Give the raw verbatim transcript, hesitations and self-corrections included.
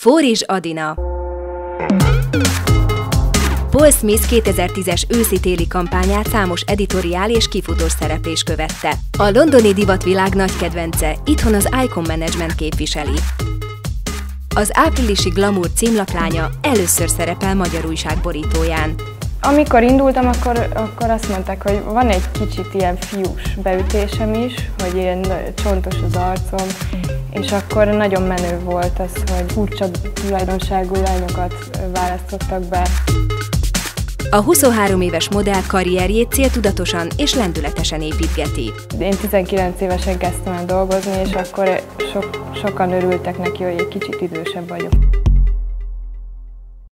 Fóris Adina. Paul Smith kétezer-tízes őszi-téli kampányát számos editoriál és kifutós szereplés követte. A londoni divatvilág nagy kedvence, itthon az Icon Management képviseli. Az áprilisi Glamour címlaplánya először szerepel magyar újság borítóján. Amikor indultam, akkor, akkor azt mondták, hogy van egy kicsit ilyen fiús beütésem is, hogy ilyen csontos az arcom, és akkor nagyon menő volt az, hogy furcsa tulajdonságú lányokat választottak be. A huszonhárom éves modell karrierjét céltudatosan és lendületesen építgeti. Én tizenkilenc évesen kezdtem el dolgozni, és akkor so, sokan örültek neki, hogy egy kicsit idősebb vagyok.